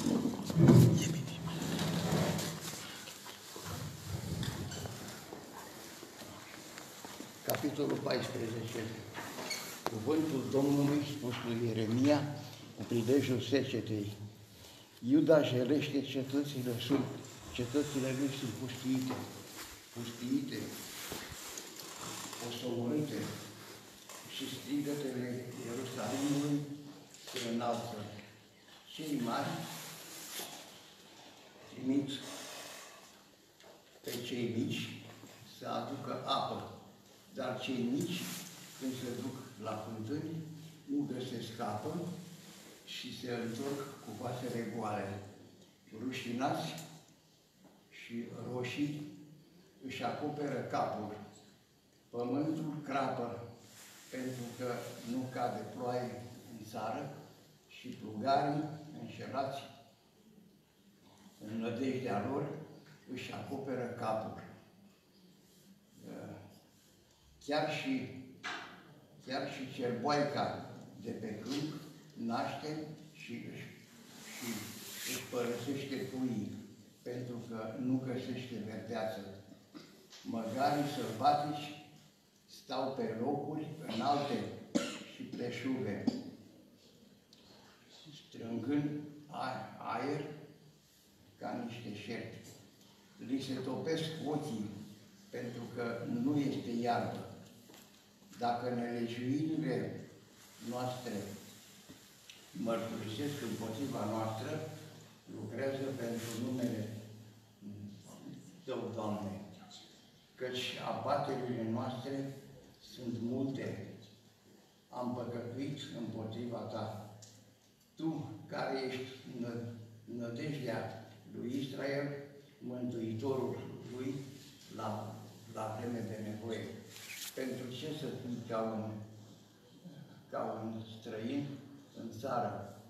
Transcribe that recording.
Capitolul 14. Cuvântul Domnului spus lui Ieremia cu prilejul secetei. Iuda jelește cetățile lui sunt pustiite, osomorâte și strigătele Ierusalimului se înalță. Cei mari trimit pe cei mici să aducă apă, dar cei mici, când se duc la fântâni, nu găsesc apă și se întorc cu vasele goale. Rușinați și roșii își acoperă capul. Pământul crapă pentru că nu cade ploaie în țară și plugarii înșelați în nădejdea lor își acoperă capul. Chiar și cerboaica de pe câmp naște și își părăsește puii, pentru că nu găsește verdeață. Măgarii sălbatici stau pe locuri înalte și pleșuve, strângând aer ca niște șerpi. Li se topesc ochii, pentru că nu este iarbă. Dacă nelegiuirile noastre mărturisesc împotriva noastră, lucrează pentru numele Tău, Doamne, căci abaterile noastre sunt multe. Am păcătuit împotriva Ta. Tu, care ești nădejdea lui Israel, mântuitorul lui la vreme de nevoie. Pentru ce să fii ca un străin în țară